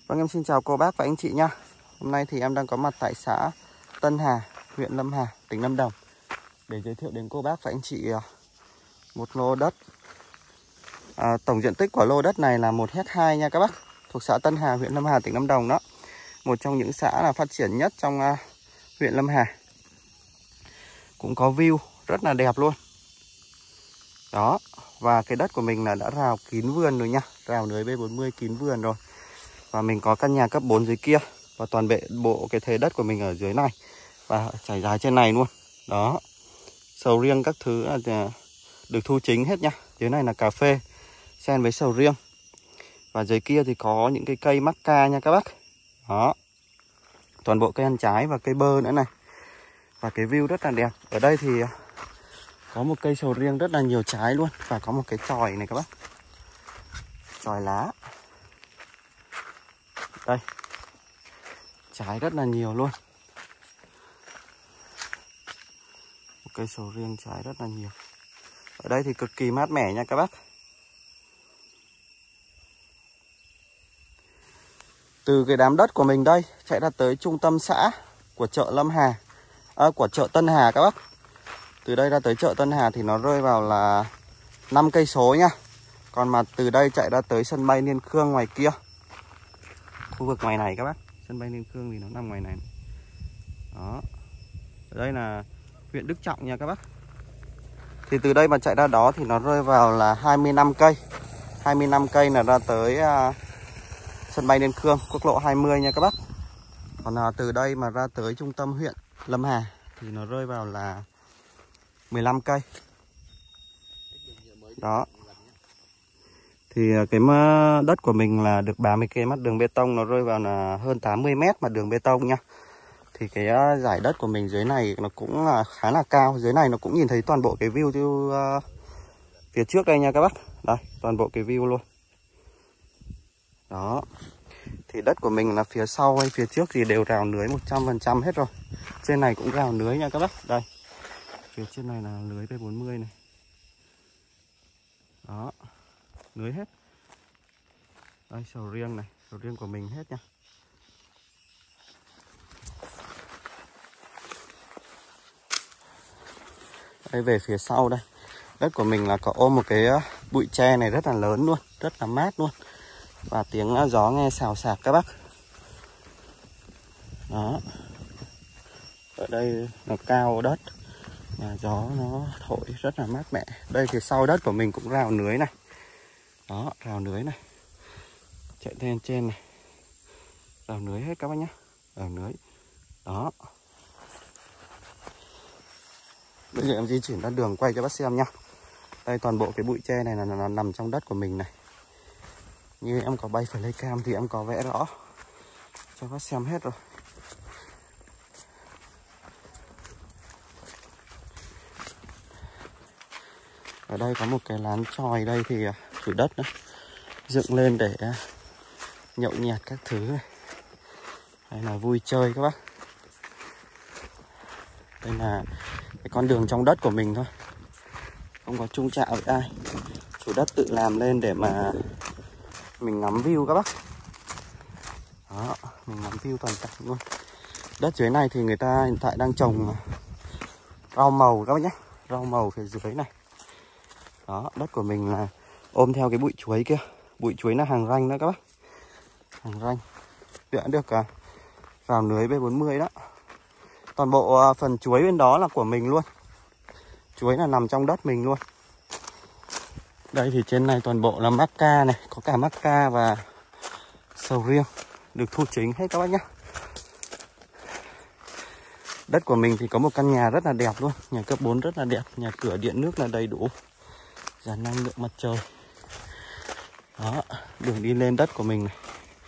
Vâng, em xin chào cô bác và anh chị nha. Hôm nay thì em đang có mặt tại xã Tân Hà, huyện Lâm Hà, tỉnh Lâm Đồng để giới thiệu đến cô bác và anh chị một lô đất. Tổng diện tích của lô đất này là 1,2 nha các bác, thuộc xã Tân Hà, huyện Lâm Hà, tỉnh Lâm Đồng đó. Một trong những xã là phát triển nhất trong huyện Lâm Hà. Cũng có view rất là đẹp luôn. Đó, và cái đất của mình là đã rào kín vườn rồi nha, rào lưới B40 kín vườn rồi. Và mình có căn nhà cấp 4 dưới kia. Và toàn bộ cái thế đất của mình ở dưới này và trải dài trên này luôn. Đó, sầu riêng các thứ là được thu chính hết nha. Dưới này là cà phê xen với sầu riêng. Và dưới kia thì có những cái cây mắc ca nha các bác. Đó, toàn bộ cây ăn trái và cây bơ nữa này. Và cái view rất là đẹp. Ở đây thì có một cây sầu riêng rất là nhiều trái luôn. Và có một cái chòi này các bác, chòi lá. Đây, trái rất là nhiều luôn. Một cây sầu riêng trái rất là nhiều. Ở đây thì cực kỳ mát mẻ nha các bác. Từ cái đám đất của mình đây chạy ra tới trung tâm xã của chợ Lâm Hà, của chợ Tân Hà các bác. Từ đây ra tới chợ Tân Hà thì nó rơi vào là 5 cây số nha. Còn mà từ đây chạy ra tới sân bay Liên Khương ngoài kia, khu vực ngoài này các bác. Sân bay Liên Khương thì nó nằm ngoài này. Đó, ở đây là huyện Đức Trọng nha các bác. Thì từ đây mà chạy ra đó thì nó rơi vào là 25 cây. 25 cây là ra tới sân bay Liên Khương, quốc lộ 20 nha các bác. Còn từ đây mà ra tới trung tâm huyện Lâm Hà thì nó rơi vào là 15 cây. Đó. Thì cái đất của mình là được 30 cây mắt đường bê tông, nó rơi vào là hơn 80 mét mặt đường bê tông nha. Thì cái giải đất của mình dưới này nó cũng khá là cao. Dưới này nó cũng nhìn thấy toàn bộ cái view phía trước đây nha các bác. Đây, toàn bộ cái view luôn. Đó. Thì đất của mình là phía sau hay phía trước thì đều rào lưới 100% hết rồi. Trên này cũng rào lưới nha các bác. Đây, phía trên này là lưới B40 này. Đó, lưới hết. Đây, sầu riêng này, sầu riêng của mình hết nha. Đây, về phía sau đây, đất của mình là có ôm một cái bụi tre này rất là lớn luôn, rất là mát luôn. Và tiếng gió nghe xào xạc các bác. Đó, ở đây là cao đất, nhà gió nó thổi rất là mát mẻ. Đây thì sau đất của mình cũng rào lưới này. Đó, rào lưới này, chạy lên trên này, rào lưới hết các bác nhé, rào lưới. Đó, bây giờ em di chuyển ra đường quay cho bác xem nhá. Đây, toàn bộ cái bụi tre này là nằm trong đất của mình này. Như em có bay flycam thì em có vẽ rõ cho bác xem hết rồi. Ở đây có một cái lán chòi đây thì chủ đất nữa dựng lên để nhậu nhẹt các thứ này. Hay là vui chơi các bác. Đây là cái con đường trong đất của mình thôi, không có chung chạm với ai. Chủ đất tự làm lên để mà mình ngắm view các bác. Đó, mình ngắm view toàn cảnh luôn. Đất dưới này thì người ta hiện tại đang trồng rau màu các bác nhé. Rau màu phía dưới này. Đó, đất của mình là ôm theo cái bụi chuối kia. Bụi chuối là hàng ranh đó các bác. Hàng ranh đã được rào lưới B40 đó. Toàn bộ phần chuối bên đó là của mình luôn. Chuối là nằm trong đất mình luôn. Đây thì trên này toàn bộ là mắc ca này. Có cả mắc ca và sầu riêng được thu chính hết các bác nhé. Đất của mình thì có một căn nhà rất là đẹp luôn. Nhà cấp 4 rất là đẹp. Nhà cửa điện nước là đầy đủ. Dàn năng lượng mặt trời. Đó, đường đi lên đất của mình này.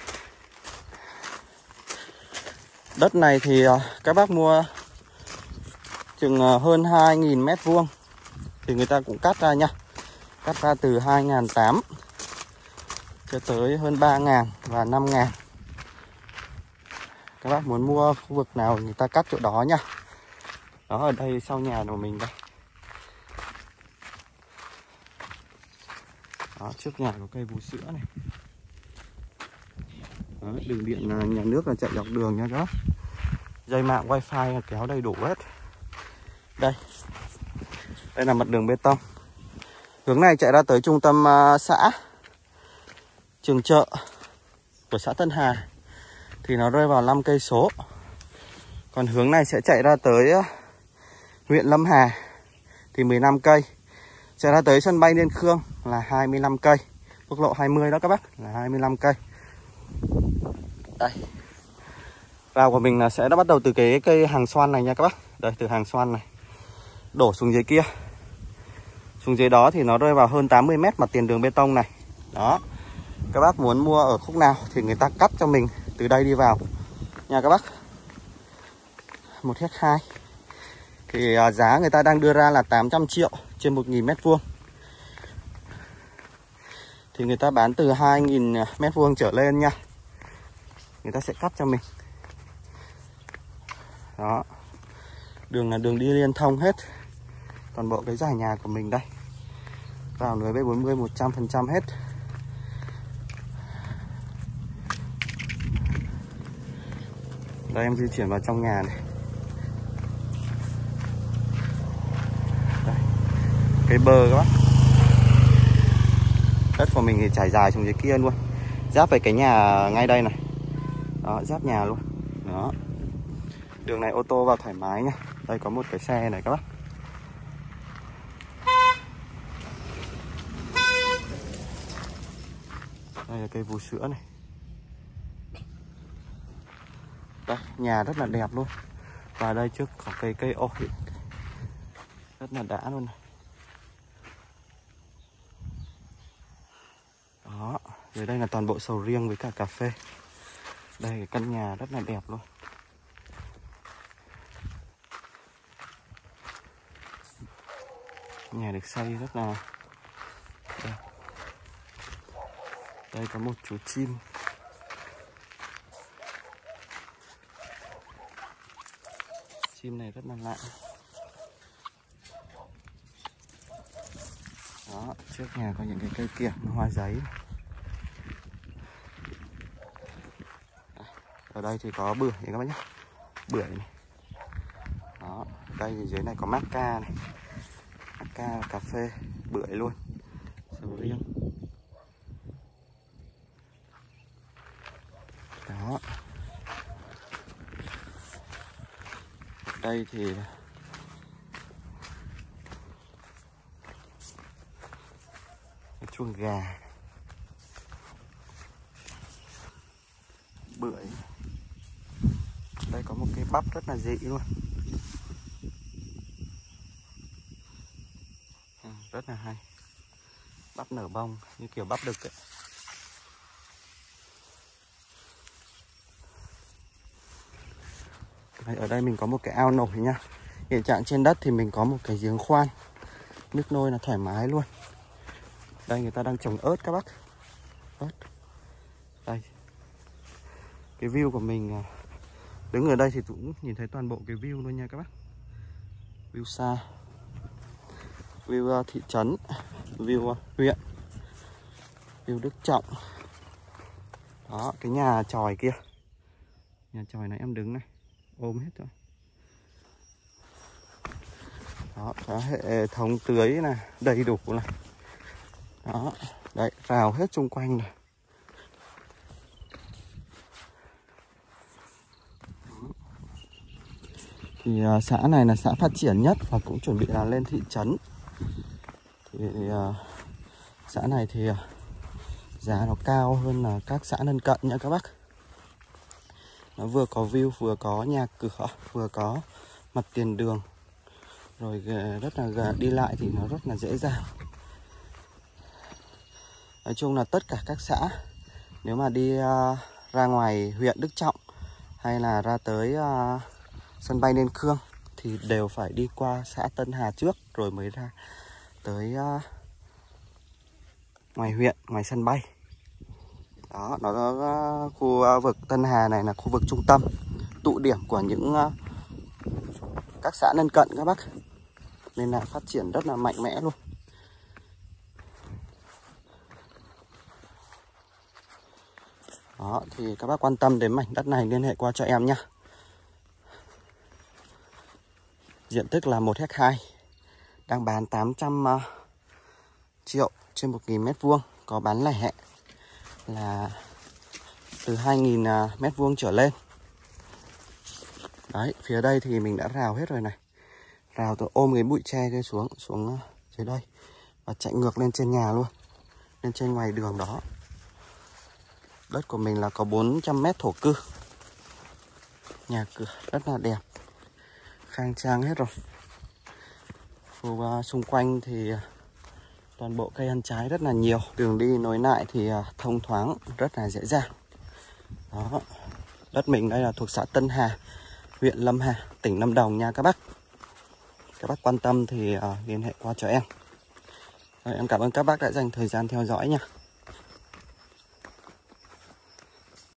Đất này thì các bác mua chừng hơn 2.000 mét vuông. Thì người ta cũng cắt ra nha. Cắt ra từ 2.800 cho tới hơn 3.000 và 5.000. Các bác muốn mua khu vực nào người ta cắt chỗ đó nha. Đó, ở đây sau nhà của mình đây. Đó, trước nhà có cây vú sữa này. Đó, đường điện nhà nước là chạy dọc đường nha các bác. Dây mạng wifi kéo đầy đủ hết. Đây là mặt đường bê tông. Hướng này chạy ra tới trung tâm xã Trường Chợ của xã Tân Hà thì nó rơi vào 5 cây số. Còn hướng này sẽ chạy ra tới huyện Lâm Hà thì 15 cây. Chạy ra tới sân bay Liên Khương là 25 cây. Quốc lộ 20 đó các bác là 25 cây. Đây. Rào của mình là sẽ bắt đầu từ cái cây hàng xoan này nha các bác. Đây, từ hàng xoan này đổ xuống dưới kia. Xuống dưới đó thì nó rơi vào hơn 80 m mặt tiền đường bê tông này. Đó. Các bác muốn mua ở khúc nào thì người ta cắt cho mình từ đây đi vào nha các bác. 1,2 ha. Thì giá người ta đang đưa ra là 800 triệu trên 1.000 m². Thì người ta bán từ 2.000 m² trở lên nha. Người ta sẽ cắt cho mình. Đó. Đường là đường đi liên thông hết. Toàn bộ cái dải nhà của mình đây. Vào lưới B40 100% hết. Đây em di chuyển vào trong nhà này. Đây. Cái bờ các bác. Đất của mình thì trải dài xuống dưới kia luôn. Giáp về cái nhà ngay đây này. Đó, giáp nhà luôn. Đó. Đường này ô tô vào thoải mái nha. Đây có một cái xe này các bác. Đây là cây vú sữa này. Đây, nhà rất là đẹp luôn. Và đây trước có cây ổi rất là đã luôn này. Đó, dưới đây là toàn bộ sầu riêng với cả cà phê. Đây cái căn nhà rất là đẹp luôn. Nhà được xây rất là đẹp. Đây có một chú chim. Chim này rất là lạ. Đó, trước nhà có những cái cây kiểng hoa giấy. Ở đây thì có bưởi các bác nhé. Bưởi này. Đó, đây thì dưới này có macca này. Macca, cà phê, bưởi luôn. Sầu riêng. Đó. Đây thì chuồng gà, bưởi. Đây có một cái bắp rất là dị luôn. Rất là hay. Bắp nở bông như kiểu bắp đực ấy. Ở đây mình có một cái ao nổi nha. Hiện trạng trên đất thì mình có một cái giếng khoan. Nước nôi là thoải mái luôn. Đây người ta đang trồng ớt các bác. Ớt. Đây. Cái view của mình đứng ở đây thì cũng nhìn thấy toàn bộ cái view luôn nha các bác. View xa. View thị trấn. View huyện. View Đức Trọng. Đó, cái nhà chòi kia. Nhà chòi này em đứng này. Ôm hết rồi. Đó, có hệ thống tưới này đầy đủ này. Đó, đấy, rào hết xung quanh này. Thì xã này là xã phát triển nhất và cũng chuẩn bị là lên thị trấn. Thì xã này thì giá nó cao hơn là các xã lân cận nha các bác. Nó vừa có view, vừa có nhà cửa, vừa có mặt tiền đường. Rồi rất là đi lại thì nó rất là dễ dàng. Nói chung là tất cả các xã nếu mà đi ra ngoài huyện Đức Trọng hay là ra tới sân bay Liên Khương thì đều phải đi qua xã Tân Hà trước rồi mới ra tới ngoài huyện, ngoài sân bay. Đó, nó khu vực Tân Hà này là khu vực trung tâm, tụ điểm của những các xã lân cận các bác. Nên là phát triển rất là mạnh mẽ luôn. Đó, thì các bác quan tâm đến mảnh đất này liên hệ qua cho em nhé. Diện tích là 1 ha, đang bán 800 triệu trên 1.000 m², có bán lẻ là từ 2.000 m² trở lên. Đấy, phía đây thì mình đã rào hết rồi này. Rào tôi ôm cái bụi tre kia xuống dưới đây và chạy ngược lên trên nhà luôn, lên trên ngoài đường đó. Đất của mình là có 400 m thổ cư. Nhà cửa rất là đẹp, khang trang hết rồi. Khu xung quanh thì toàn bộ cây ăn trái rất là nhiều. Đường đi nối lại thì thông thoáng, rất là dễ dàng. Đó. Đất mình đây là thuộc xã Tân Hà, huyện Lâm Hà, tỉnh Lâm Đồng nha các bác. Các bác quan tâm thì liên hệ qua cho em. Em cảm ơn các bác đã dành thời gian theo dõi nha.